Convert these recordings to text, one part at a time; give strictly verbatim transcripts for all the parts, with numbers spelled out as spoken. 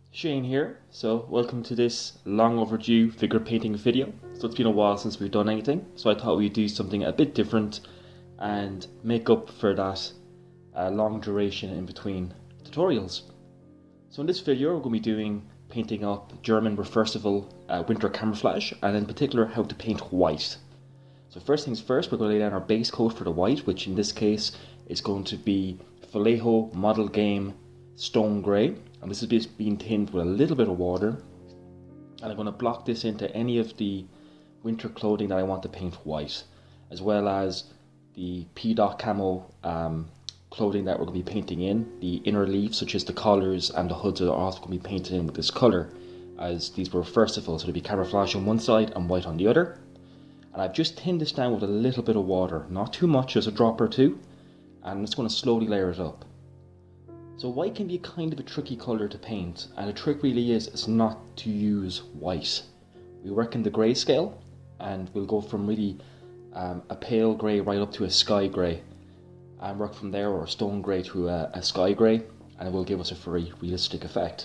Shane here, so welcome to this long overdue figure painting video. So it's been a while since we've done anything, so I thought we'd do something a bit different and make up for that uh, long duration in between tutorials. So in this video we're going to be doing painting up German Reversible uh, winter camouflage, and in particular how to paint white. So first things first, we're going to lay down our base coat for the white, which in this case is going to be Vallejo Model Game Stone Grey. And this is just being tinned with a little bit of water, and I'm going to block this into any of the winter clothing that I want to paint white, as well as the Pea Dot Camo um, clothing that we're going to be painting in. The inner leaves, such as the collars and the hoods, are also going to be painted in with this colour, as these were reversible, so there'll be camouflage on one side and white on the other. And I've just tinned this down with a little bit of water, not too much, just a drop or two, and I'm just going to slowly layer it up. So white can be kind of a tricky colour to paint, and the trick really is is not to use white. We work in the grey scale, and we'll go from really um, a pale grey right up to a sky grey, and work from there, or a stone grey to a, a sky grey, and it will give us a very realistic effect.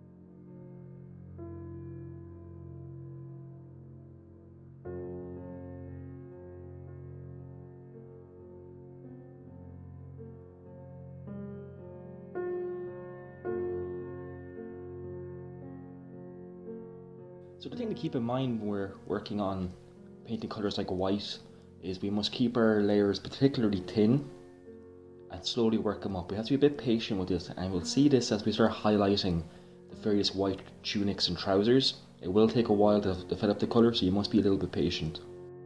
So the thing to keep in mind when we're working on painting colours like white is we must keep our layers particularly thin and slowly work them up. We have to be a bit patient with this, and we'll see this as we start highlighting the various white tunics and trousers. It will take a while to develop the colour, so you must be a little bit patient.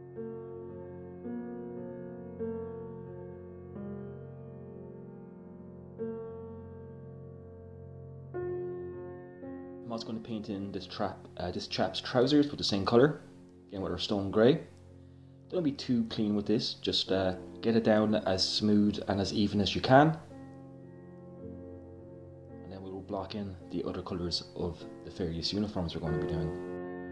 I'm also going to paint in this, trap, uh, this chap's trousers with the same colour, again with our stone grey. Don't be too clean with this, just uh, get it down as smooth and as even as you can. And then we'll block in the other colours of the various uniforms we're going to be doing.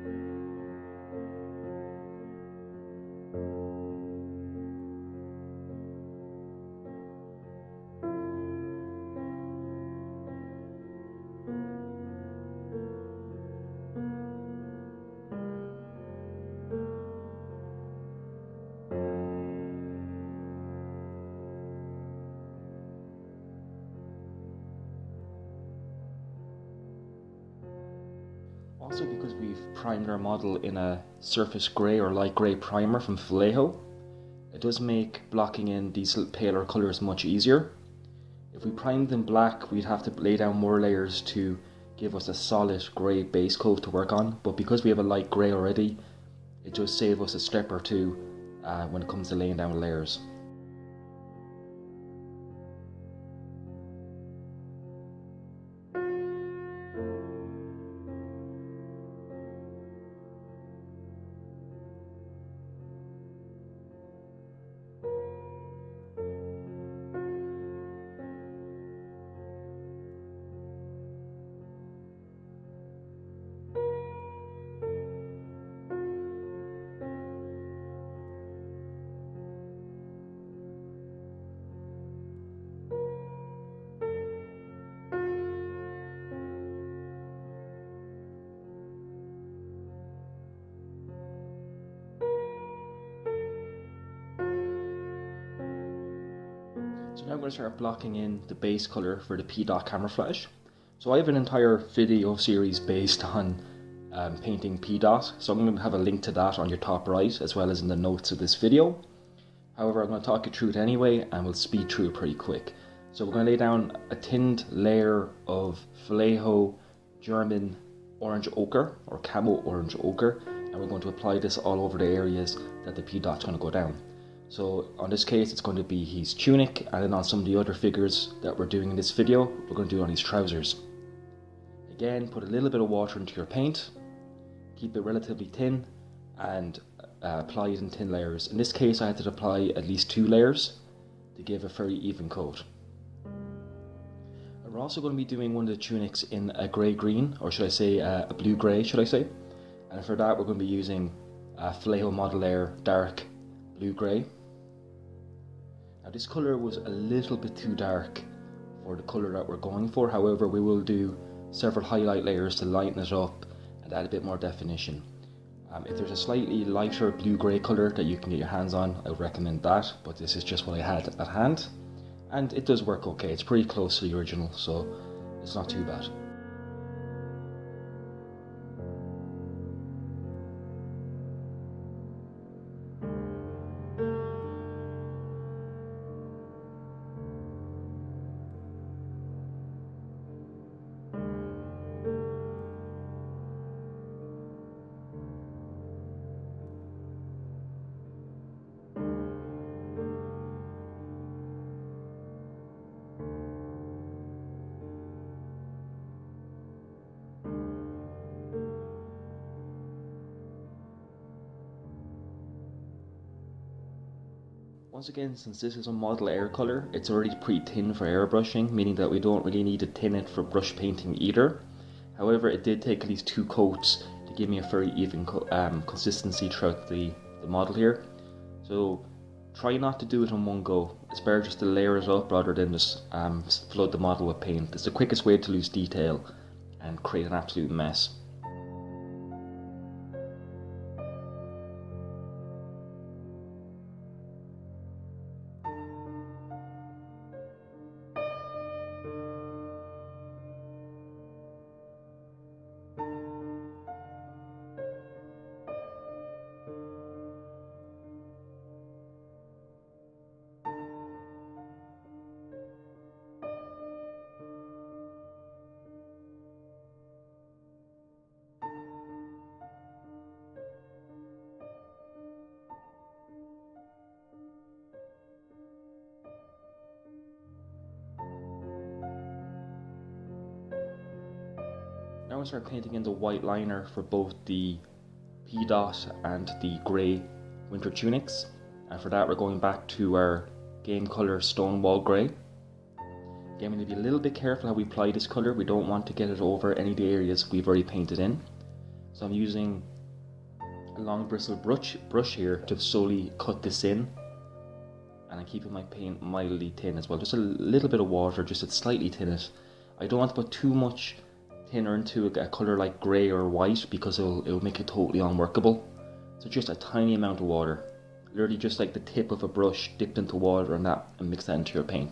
Also, because we've primed our model in a surface grey or light grey primer from Vallejo, it does make blocking in these paler colours much easier. If we primed in black, we'd have to lay down more layers to give us a solid grey base coat to work on, but because we have a light grey already, it does save us a step or two uh, when it comes to laying down layers. So now I'm going to start blocking in the base colour for the Pea Dot camouflage. So I have an entire video series based on um, painting Pea Dot, so I'm going to have a link to that on your top right as well as in the notes of this video. However, I'm going to talk you through it anyway, and we'll speed through it pretty quick. So we're going to lay down a tinned layer of Vallejo German orange ochre, or camo orange ochre, and we're going to apply this all over the areas that the Pea Dot's going to go down. So on this case it's going to be his tunic, and then on some of the other figures that we're doing in this video, we're going to do it on his trousers. Again, put a little bit of water into your paint, keep it relatively thin, and uh, apply it in thin layers. In this case I had to apply at least two layers to give a very even coat. And we're also going to be doing one of the tunics in a grey green, or should I say uh, a blue grey should I say, and for that we're going to be using uh, Vallejo Model Air Dark Blue Grey. Now this colour was a little bit too dark for the colour that we're going for, however we will do several highlight layers to lighten it up and add a bit more definition. Um, if there's a slightly lighter blue-grey colour that you can get your hands on, I would recommend that, but this is just what I had at hand. And it does work okay, it's pretty close to the original, so it's not too bad. Once again, since this is a model air colour, it's already pretty thin for airbrushing, meaning that we don't really need to thin it for brush painting either. However, it did take at least two coats to give me a very even co um, consistency throughout the, the model here. So try not to do it in one go. It's better just to layer it up rather than just um, flood the model with paint. It's the quickest way to lose detail and create an absolute mess. Now I start painting in the white liner for both the Pea Dot and the grey winter tunics, and for that we're going back to our game colour Stonewall Grey. Again, we need to be a little bit careful how we apply this colour. We don't want to get it over any of the areas we've already painted in. So I'm using a long bristle brush, brush here to slowly cut this in, and I'm keeping my paint mildly thin as well. Just a little bit of water just to slightly thin it. I don't want to put too much thinner into a, a colour like grey or white because it'll, it'll make it totally unworkable. So just a tiny amount of water, literally just like the tip of a brush dipped into water and that, and mix that into your paint.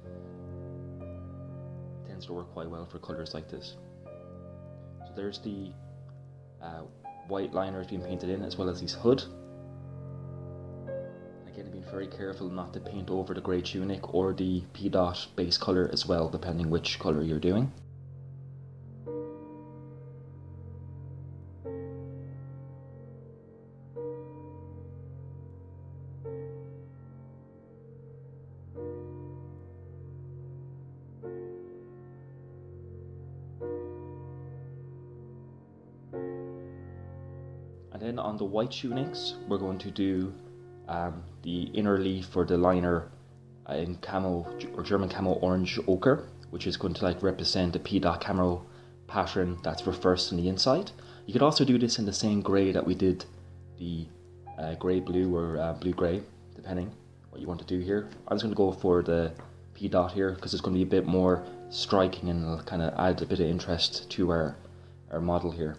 It tends to work quite well for colours like this. So there's the uh, white liners being painted in, as well as his hood. Again, being very careful not to paint over the grey tunic or the Pea Dot base colour as well, depending which colour you're doing. And then on the white tunics, we're going to do um, the inner leaf for the liner uh, in camo or German camo orange ochre, which is going to like represent the Pea Dot Camo pattern that's reversed on the inside. You could also do this in the same grey that we did the uh, grey blue or uh, blue grey, depending what you want to do here. I'm just going to go for the Pea Dot here because it's going to be a bit more striking and it'll kind of add a bit of interest to our, our model here.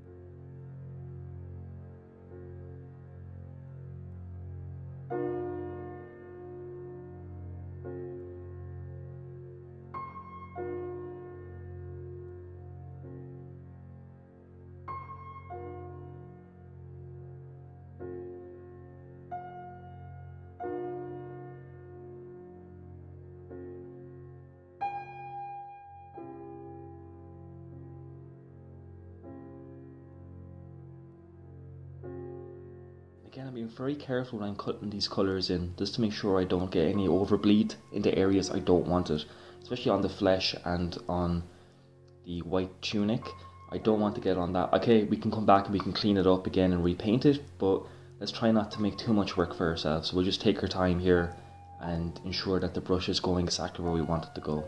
Again, I'm being very careful when I'm cutting these colours in, just to make sure I don't get any overbleed into areas I don't want it, especially on the flesh and on the white tunic. I don't want to get on that. Okay, we can come back and we can clean it up again and repaint it, but let's try not to make too much work for ourselves. So we'll just take our time here and ensure that the brush is going exactly where we want it to go.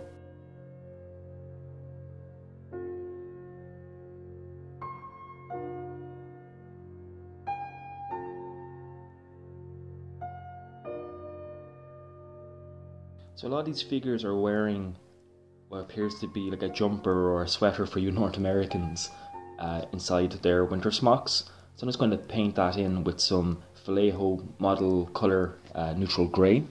So a lot of these figures are wearing what appears to be like a jumper or a sweater for you North Americans uh, inside their winter smocks. So I'm just going to paint that in with some Vallejo model colour uh, neutral grey.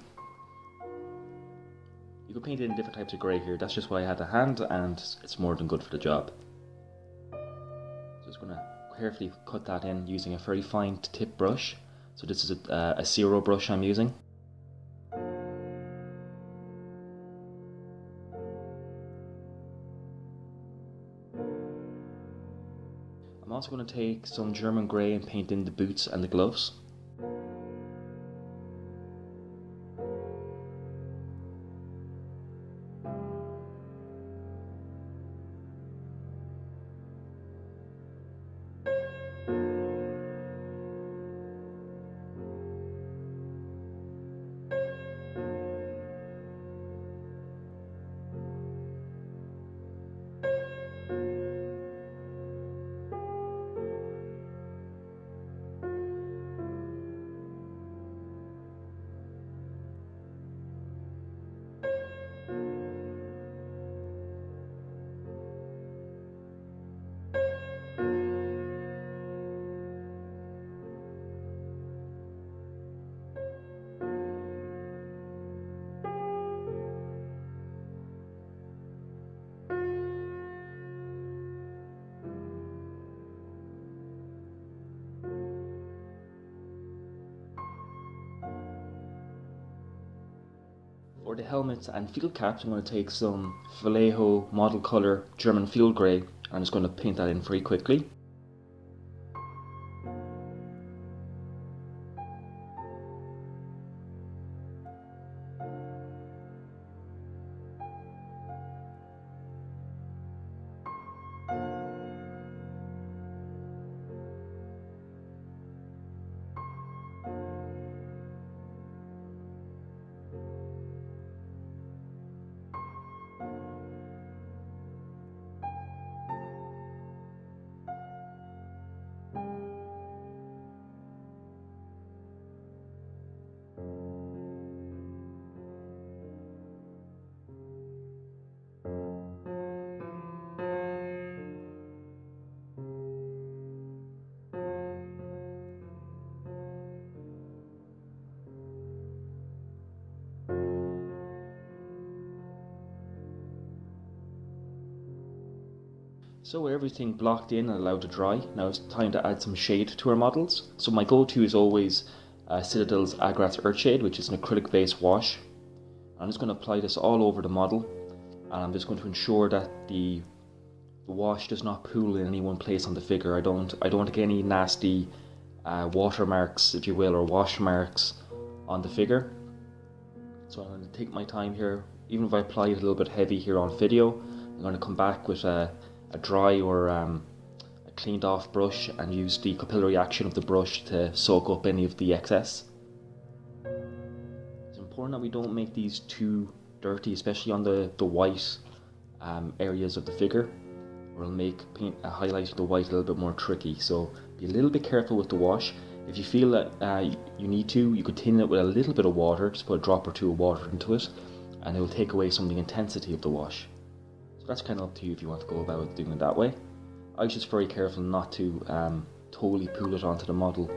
You can paint in different types of grey here, that's just what I had to hand and it's more than good for the job. Just going to carefully cut that in using a very fine tip brush. So this is a, uh, a zero brush I'm using. I'm also going to take some German grey and paint in the boots and the gloves. For the helmets and field caps, I'm going to take some Vallejo model colour German field grey. I'm just going to paint that in very quickly. So with everything blocked in and allowed to dry, now it's time to add some shade to our models. So my go-to is always uh, Citadel's Agrat's Earthshade, which is an acrylic based wash. I'm just going to apply this all over the model, and I'm just going to ensure that the, the wash does not pool in any one place on the figure. I don't, I don't want to get any nasty uh, watermarks, if you will, or wash marks on the figure. So I'm going to take my time here. Even if I apply it a little bit heavy here on video, I'm going to come back with a a dry or um, a cleaned off brush and use the capillary action of the brush to soak up any of the excess. It's important that we don't make these too dirty, especially on the, the white um, areas of the figure, or it'll make paint, uh, highlighting the white a little bit more tricky. So be a little bit careful with the wash. If you feel that uh, you need to, you could thin it with a little bit of water, just put a drop or two of water into it, and it will take away some of the intensity of the wash. That's kind of up to you if you want to go about doing it that way. I was just very careful not to um, totally pull it onto the model.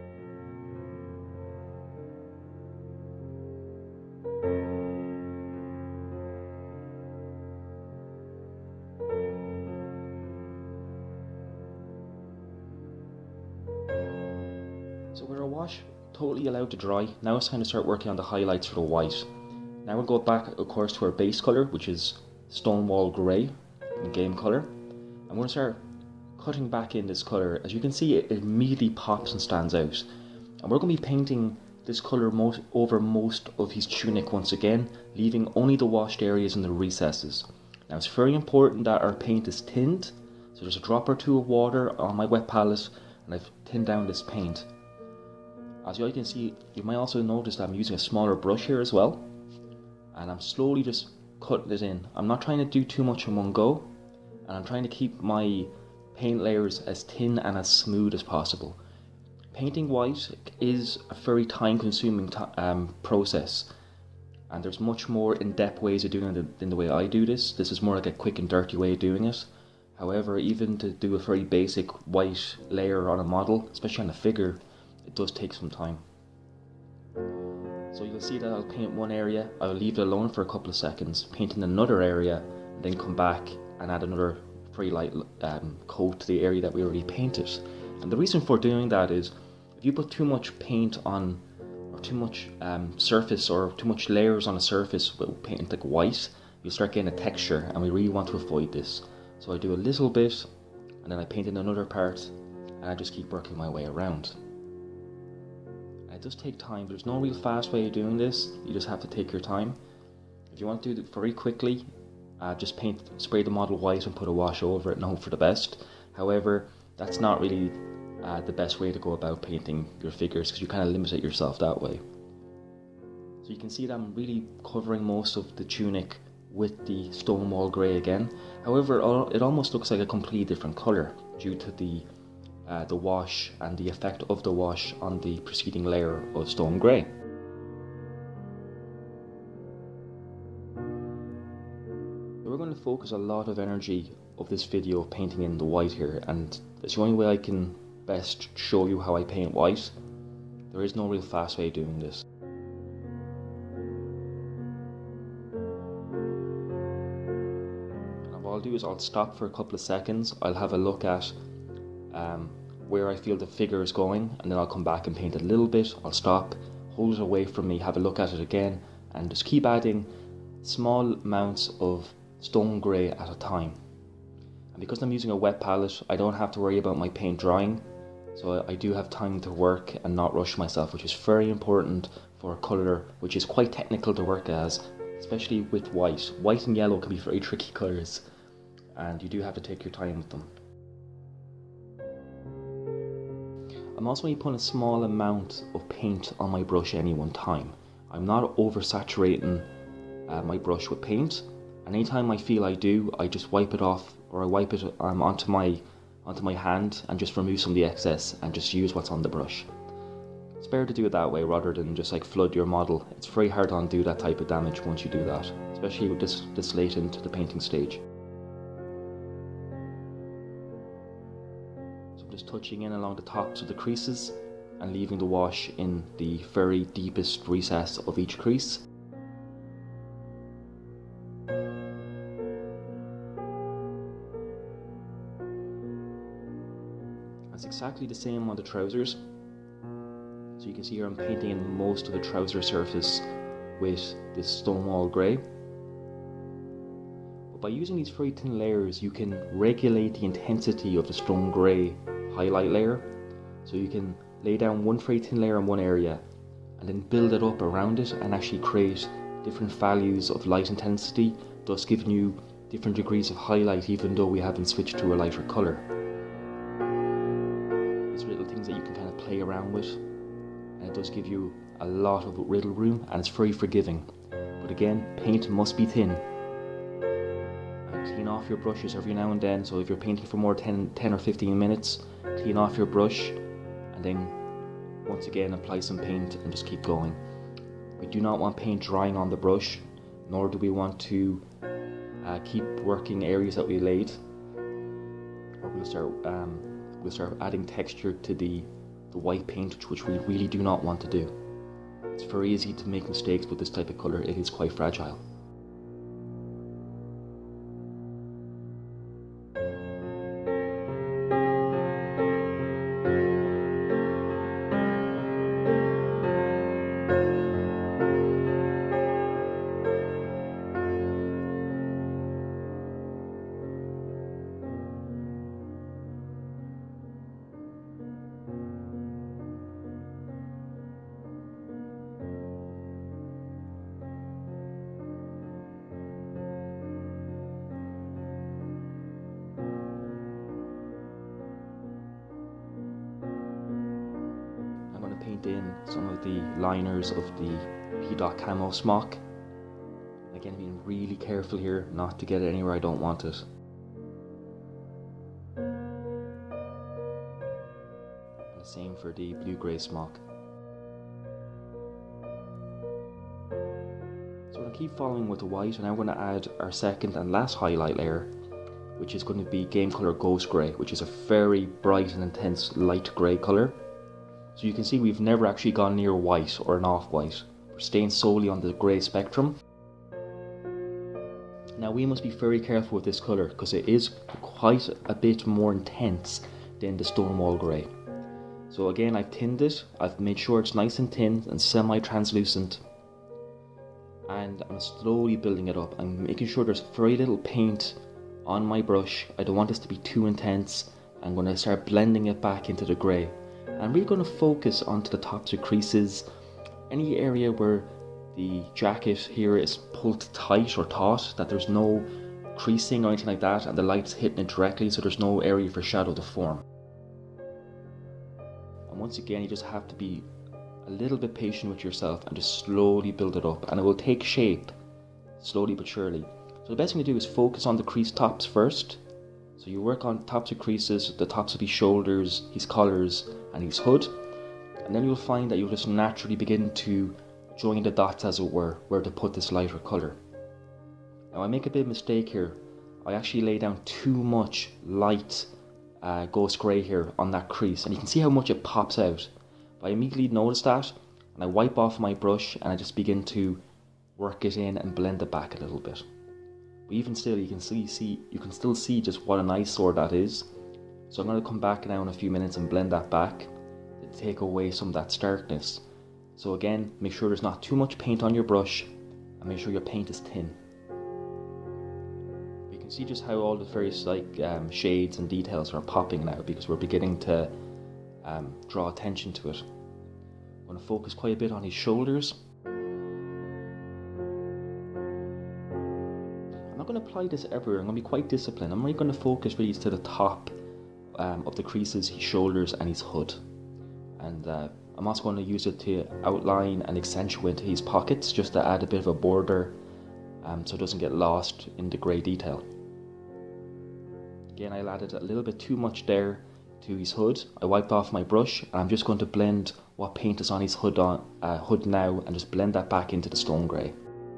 So with our wash totally allowed to dry, now it's time to start working on the highlights for the white. Now we'll go back of course to our base colour, which is Stonewall Grey in game colour. I'm going to start cutting back in this colour. As you can see, it immediately pops and stands out. And we're going to be painting this colour most, over most of his tunic once again, leaving only the washed areas and the recesses. Now it's very important that our paint is thinned, so there's a drop or two of water on my wet palette and I've thinned down this paint. As you can see, you might also notice that I'm using a smaller brush here as well, and I'm slowly just cutting it in. I'm not trying to do too much in one go, and I'm trying to keep my paint layers as thin and as smooth as possible. Painting white is a very time consuming um, process. And there's much more in-depth ways of doing it than the way I do this. This is more like a quick and dirty way of doing it. However, even to do a very basic white layer on a model, especially on a figure, it does take some time. So you'll see that I'll paint one area, I'll leave it alone for a couple of seconds, paint in another area, and then come back and add another very light um, coat to the area that we already painted. And the reason for doing that is, if you put too much paint on, or too much um, surface, or too much layers on a surface with paint like white, you'll start getting a texture, and we really want to avoid this. So I do a little bit, and then I paint in another part, and I just keep working my way around. It does take time, but there's no real fast way of doing this. You just have to take your time. If you want to do it very quickly, uh, just paint, spray the model white and put a wash over it and hope for the best. However, that's not really uh, the best way to go about painting your figures, because you kind of limit it yourself that way. So you can see that I'm really covering most of the tunic with the Stonewall Grey again. However, it almost looks like a completely different colour due to the Uh, the wash and the effect of the wash on the preceding layer of stone grey. We're going to focus a lot of energy of this video painting in the white here, and it's the only way I can best show you how I paint white. There is no real fast way of doing this. And what I'll do is I'll stop for a couple of seconds, I'll have a look at Um, where I feel the figure is going, and then I'll come back and paint it a little bit. I'll stop, hold it away from me, have a look at it again, and just keep adding small amounts of stone grey at a time. And because I'm using a wet palette, I don't have to worry about my paint drying, so I do have time to work and not rush myself, which is very important for a colour which is quite technical to work as, especially with white. White and yellow can be very tricky colours, and you do have to take your time with them. I'm also only putting a small amount of paint on my brush at any one time. I'm not oversaturating uh, my brush with paint, and anytime I feel I do, I just wipe it off, or I wipe it um, onto my onto my hand and just remove some of the excess and just use what's on the brush. It's better to do it that way rather than just like flood your model. It's very hard to undo that type of damage once you do that, especially with this, this late into the painting stage. Just touching in along the tops of the creases and leaving the wash in the very deepest recess of each crease. That's exactly the same on the trousers. So you can see here I'm painting in most of the trouser surface with this Stonewall Grey. But by using these very thin layers, you can regulate the intensity of the stone grey highlight layer. So you can lay down one very thin layer in one area and then build it up around it and actually create different values of light intensity, thus giving you different degrees of highlight even though we haven't switched to a lighter colour. These are little things that you can kind of play around with, and it does give you a lot of wriggle room, and it's very forgiving. But again, paint must be thin. Clean off your brushes every now and then, so if you're painting for more ten, ten or fifteen minutes, clean off your brush and then once again apply some paint and just keep going. We do not want paint drying on the brush, nor do we want to uh, keep working areas that we laid, or we'll start, um, we'll start adding texture to the, the white paint, which we really do not want to do. It's very easy to make mistakes with this type of colour, it is quite fragile. paint in some of the liners of the Pea Dot Camo smock. Again, being really careful here not to get it anywhere I don't want it. And the same for the blue-grey smock. keep following with the white, and now we're going to add our second and last highlight layer, which is going to be Game Color Ghost Grey, which is a very bright and intense light grey colour. So you can see we've never actually gone near white or an off-white. We're staying solely on the grey spectrum. Now we must be very careful with this colour because it is quite a bit more intense than the Stonewall Grey. So again, I've thinned it, I've made sure it's nice and thin and semi-translucent, and I'm slowly building it up. I'm making sure there's very little paint on my brush. I don't want this to be too intense. I'm going to start blending it back into the grey. I'm really going to focus onto the tops of creases, any area where the jacket here is pulled tight or taut, that there's no creasing or anything like that, and the light's hitting it directly, so there's no area for shadow to form. And once again, you just have to be a little bit patient with yourself and just slowly build it up, and it will take shape slowly but surely. So the best thing to do is focus on the crease tops first. So you work on tops of creases, the tops of his shoulders, his collars and his hood, and then you'll find that you'll just naturally begin to join the dots, as it were, where to put this lighter colour. Now I make a bit of mistake here. I actually lay down too much light uh, ghost grey here on that crease, and you can see how much it pops out. But I immediately notice that, and I wipe off my brush and I just begin to work it in and blend it back a little bit. But even still, you can see, see you can still see just what an eyesore that is. So I'm going to come back now in a few minutes and blend that back to take away some of that starkness. So again, make sure there's not too much paint on your brush, and make sure your paint is thin. You can see just how all the various like um, shades and details are popping now, because we're beginning to um, draw attention to it. I'm going to focus quite a bit on his shoulders. I'm not going to apply this everywhere. I'm going to be quite disciplined. I'm really going to focus really to the top um, of the creases, his shoulders and his hood. And uh, I'm also going to use it to outline and accentuate his pockets, just to add a bit of a border um, so it doesn't get lost in the grey detail. Again, I added a little bit too much there to his hood. I wiped off my brush, and I'm just going to blend what paint is on his hood, on, uh, hood now, and just blend that back into the stone grey.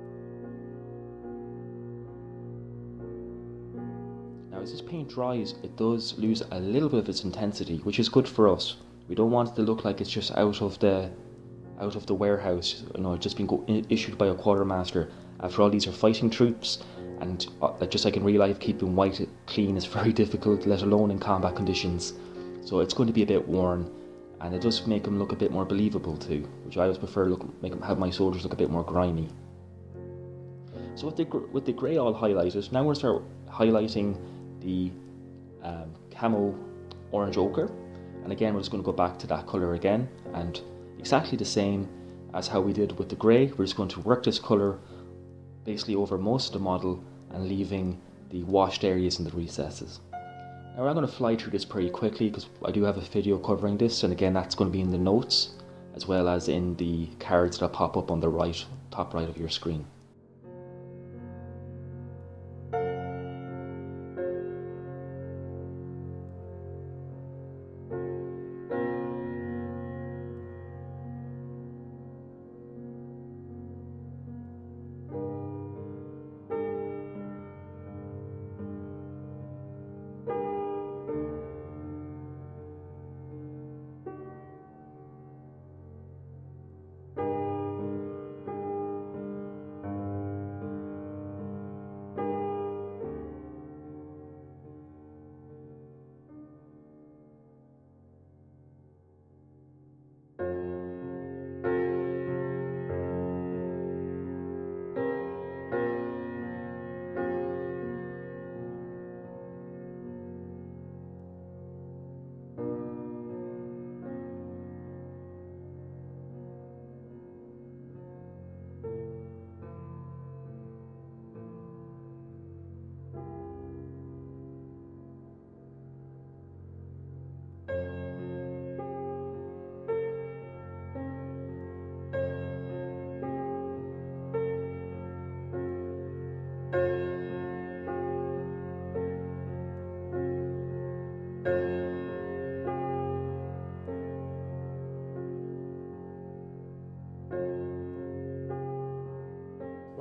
Now as this paint dries, it does lose a little bit of its intensity, which is good for us. We don't want it to look like it's just out of the out of the warehouse, you know, just been go issued by a quartermaster. After all, these are fighting troops, and uh, just like in real life, keeping white clean is very difficult, let alone in combat conditions. So it's going to be a bit worn, and it does make them look a bit more believable too, which I always prefer. Look, make them have my soldiers look a bit more grimy. So with the with the grey all highlighted, now we're going to start highlighting the um, camo orange ochre. And again, we're just going to go back to that colour again, and exactly the same as how we did with the grey, we're just going to work this colour basically over most of the model and leaving the washed areas in the recesses. Now I'm going to fly through this pretty quickly because I do have a video covering this, and again that's going to be in the notes as well as in the cards that pop up on the right, top right of your screen.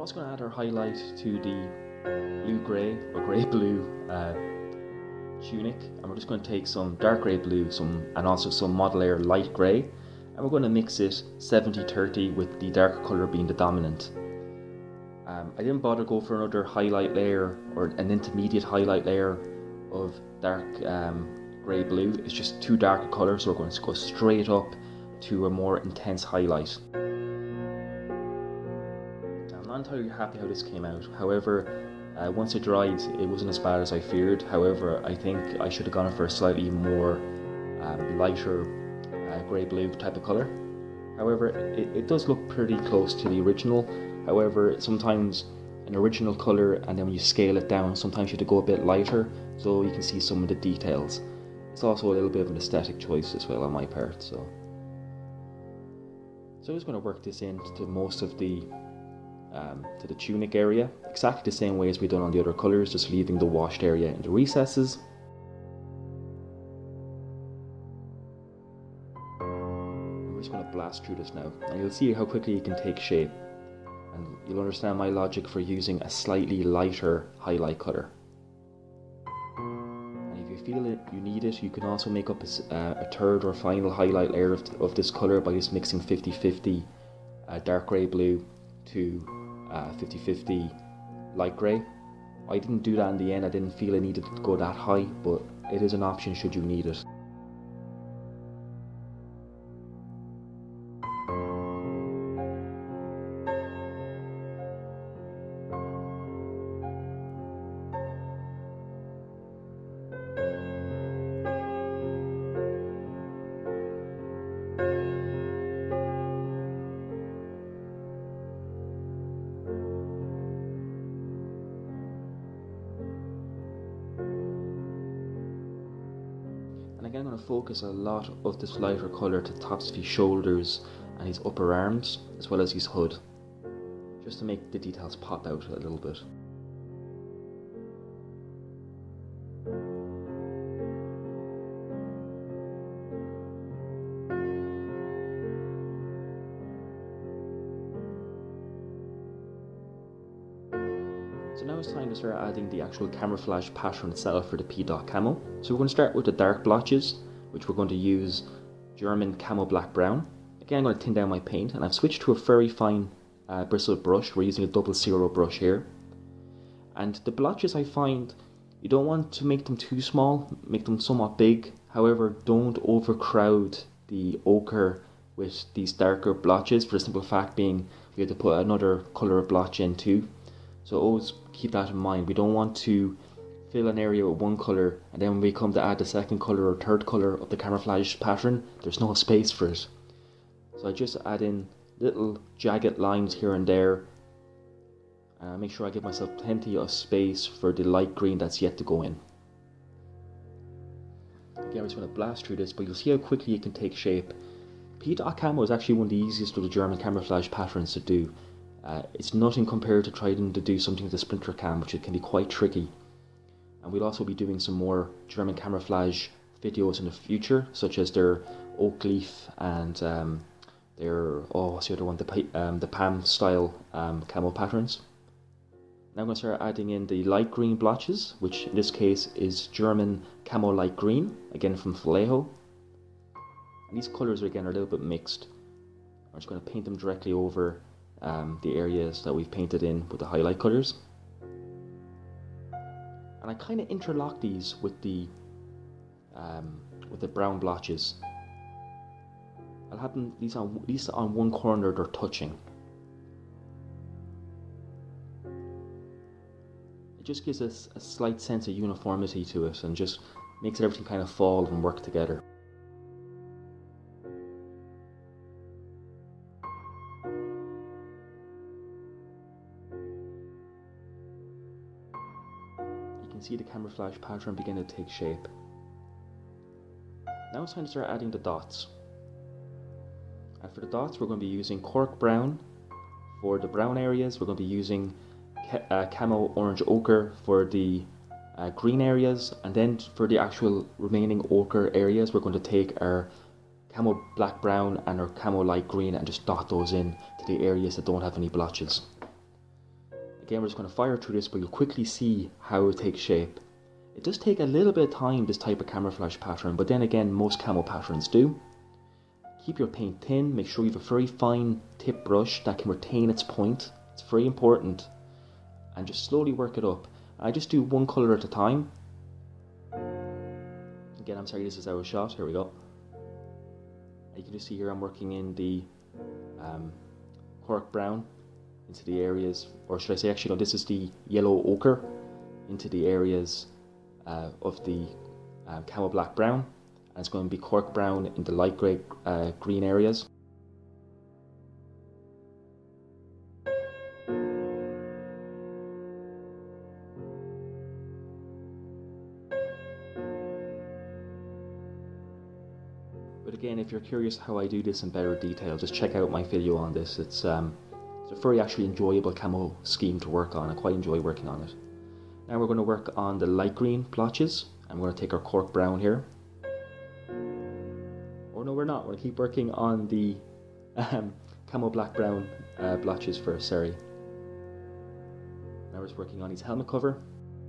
also going to add our highlight to the blue-grey or grey-blue uh, tunic, and we're just going to take some dark grey blue some and also some model air light grey, and we're going to mix it seventy thirty with the darker colour being the dominant. Um, I didn't bother go for another highlight layer or an intermediate highlight layer of dark um, grey blue. It's just too dark a colour, so we're going to go straight up to a more intense highlight. I'm not entirely happy how this came out. However, uh, once it dried, it wasn't as bad as I feared. However, I think I should have gone for a slightly more um, lighter uh, grey blue type of colour. However, it, it does look pretty close to the original. However, sometimes an original colour, and then when you scale it down, sometimes you have to go a bit lighter so you can see some of the details. It's also a little bit of an aesthetic choice as well on my part. So, so I'm just going to work this into most of the um, to the tunic area, exactly the same way as we've done on the other colours, just leaving the washed area in the recesses. I'm just going to blast through this now, and you'll see how quickly it can take shape. And you'll understand my logic for using a slightly lighter highlight colour. And if you feel it, you need it, you can also make up a, uh, a third or final highlight layer of, of this colour by just mixing fifty fifty uh, dark grey blue to fifty fifty uh, light grey. I didn't do that in the end. I didn't feel I needed to go that high, but it is an option should you need it. Again, I'm going to focus a lot of this lighter colour to the tops of his shoulders and his upper arms, as well as his hood, just to make the details pop out a little bit. So now it's time to start adding the actual camouflage pattern itself for the Pea Dot Camo. So we're going to start with the dark blotches, which we're going to use German Camo Black Brown. Again, I'm going to thin down my paint, and I've switched to a very fine uh, bristled brush. We're using a double zero brush here. And the blotches, I find, you don't want to make them too small, make them somewhat big. However, don't overcrowd the ochre with these darker blotches, for the simple fact being we have to put another colour of blotch in too. So always keep that in mind. We don't want to fill an area with one colour, and then when we come to add the second colour or third colour of the camouflage pattern, there's no space for it. So I just add in little jagged lines here and there. Uh, make sure I give myself plenty of space for the light green that's yet to go in. Again, I'm just going to blast through this, but you'll see how quickly it can take shape. Pea Dot Camo is actually one of the easiest of the German camouflage patterns to do. Uh, it's nothing compared to trying to do something with the splinter cam, which it can be quite tricky. And we'll also be doing some more German camouflage videos in the future, such as their oak leaf and um, their, oh, what's the other one, the, um, the Pam style um, camo patterns. Now I'm going to start adding in the light green blotches, which in this case is German Camo Light Green, again from Vallejo. And these colours again are a little bit mixed. I'm just going to paint them directly over Um, the areas that we've painted in with the highlight colours, and I kind of interlock these with the um, with the brown blotches. I'll have them these on these on one corner. They're touching. It just gives us a slight sense of uniformity to it, and just makes everything kind of fall and work together. See the camouflage pattern begin to take shape. Now it's time to start adding the dots. And for the dots, we're going to be using cork brown for the brown areas. We're going to be using ca uh, camo orange ochre for the uh, green areas, and then for the actual remaining ochre areas, we're going to take our camo black brown and our camo light green and just dot those in to the areas that don't have any blotches. Again, we're just going to fire through this, but you'll quickly see how it takes shape. It does take a little bit of time, this type of camouflage pattern, but then again, most camo patterns do. Keep your paint thin, make sure you have a very fine tip brush that can retain its point. It's very important. And just slowly work it up. I just do one colour at a time. Again, I'm sorry, this is out of shot. Here we go. You can just see here I'm working in the um, cork brown into the areas, or should I say actually no, this is the yellow ochre into the areas uh, of the uh, camo black brown, and it's going to be cork brown in the light grey uh, green areas. But again, if you're curious how I do this in better detail, just check out my video on this. It's, um, it's a very actually enjoyable camo scheme to work on. I quite enjoy working on it. Now we're going to work on the light green blotches, and we're going to take our cork brown here. Or no, we're not. We're going to keep working on the um, camo black brown uh, blotches first, sorry. Now we're just working on his helmet cover.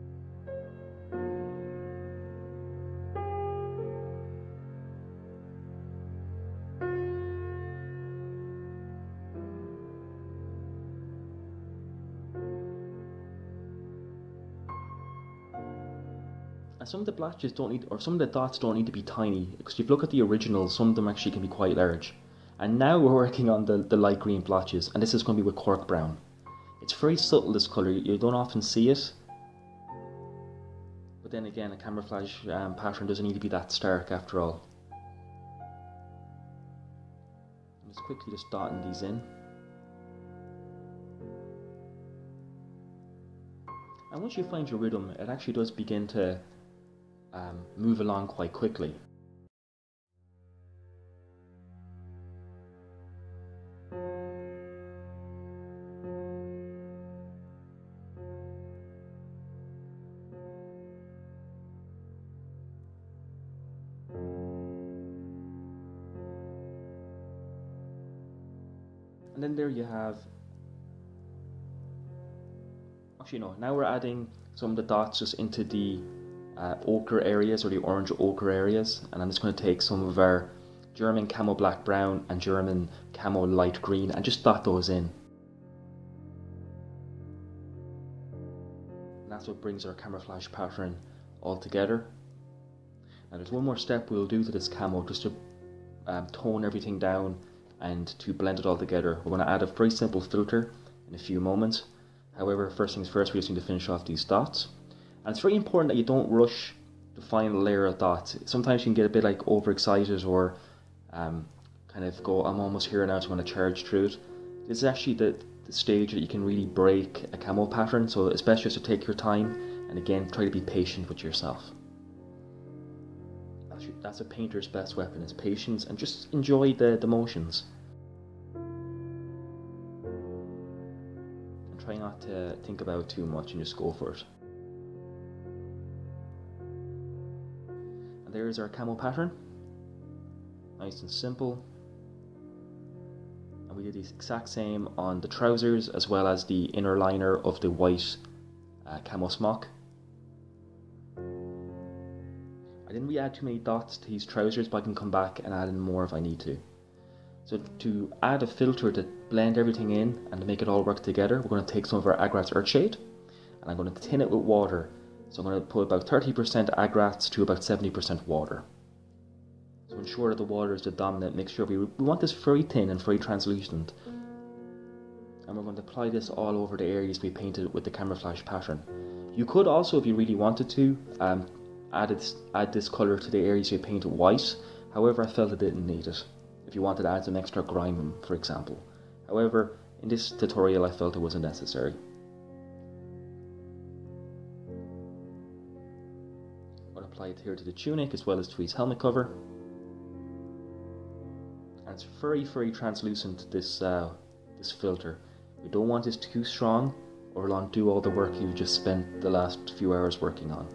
And some of the blotches don't need, or some of the dots don't need to be tiny, because if you look at the originals, some of them actually can be quite large. And now we're working on the, the light green blotches, and this is going to be with cork brown. It's very subtle, this colour, you don't often see it. But then again, a camouflage um, pattern doesn't need to be that stark after all. I'm just quickly just dotting these in. And once you find your rhythm, it actually does begin to um, move along quite quickly. And then there you have, actually no, now we're adding some of the dots just into the uh, ochre areas, or the orange ochre areas, and I'm just going to take some of our German camo black brown and German camo light green and just dot those in. And that's what brings our camouflage pattern all together. Now there's one more step we'll do to this camo just to um, tone everything down and to blend it all together. We're going to add a very simple filter in a few moments. However, first things first, we just need to finish off these dots. And it's very important that you don't rush the final layer of dots. Sometimes you can get a bit like overexcited, or um, kind of go, I'm almost here now, so I'm going to charge through it. This is actually the, the stage that you can really break a camo pattern, so it's best just to take your time, and again, try to be patient with yourself. That's a painter's best weapon, is patience, and just enjoy the, the motions. And try not to think about it too much and just go for it. And there's our camo pattern. Nice and simple. And we did the exact same on the trousers as well as the inner liner of the white uh, camo smock. I didn't really add too many dots to these trousers, but I can come back and add in more if I need to. So to add a filter to blend everything in and to make it all work together, we're going to take some of our Agrax Earthshade, and I'm going to tin it with water. So I'm going to put about thirty percent Agrax to about seventy percent water. So ensure that the water is the dominant mixture. We, we want this very thin and very translucent. And we're going to apply this all over the areas we painted with the camouflage pattern. You could also, if you really wanted to, um, Add, it, add this colour to the areas you painted white. However, I felt I didn't need it, if you wanted to add some extra grime, for example. However, in this tutorial I felt it wasn't necessary. I'm going to apply it here to the tunic as well as to his helmet cover. And it's very, very translucent, this, uh, this filter. We don't want this too strong, or it'll undo all the work you've just spent the last few hours working on.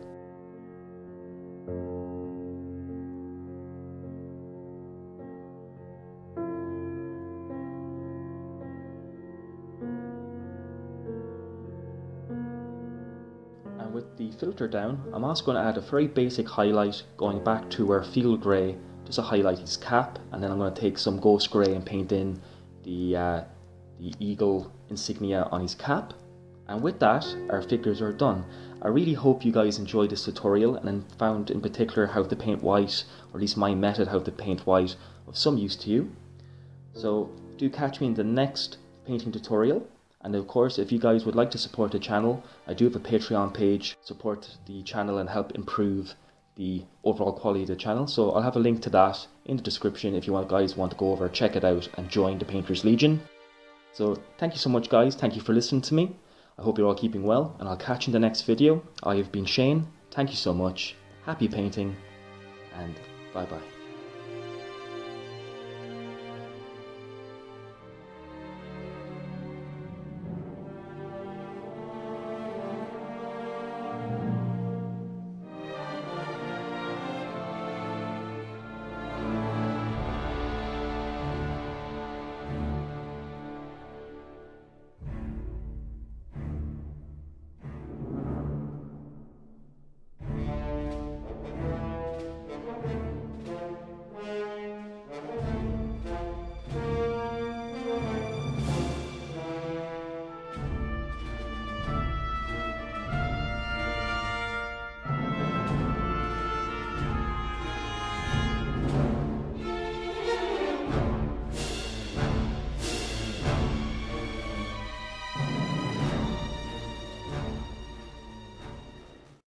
filter down, I'm also going to add a very basic highlight going back to our field grey just to highlight his cap, and then I'm going to take some ghost grey and paint in the, uh, the eagle insignia on his cap. And with that, our figures are done. I really hope you guys enjoyed this tutorial and found in particular how to paint white, or at least my method how to paint white, of some use to you. So do catch me in the next painting tutorial. And of course, if you guys would like to support the channel, I do have a Patreon page, support the channel and help improve the overall quality of the channel. So I'll have a link to that in the description if you want, guys want to go over, check it out and join the Painters Legion. So thank you so much guys, thank you for listening to me. I hope you're all keeping well, and I'll catch you in the next video. I have been Shane, thank you so much, happy painting, and bye bye.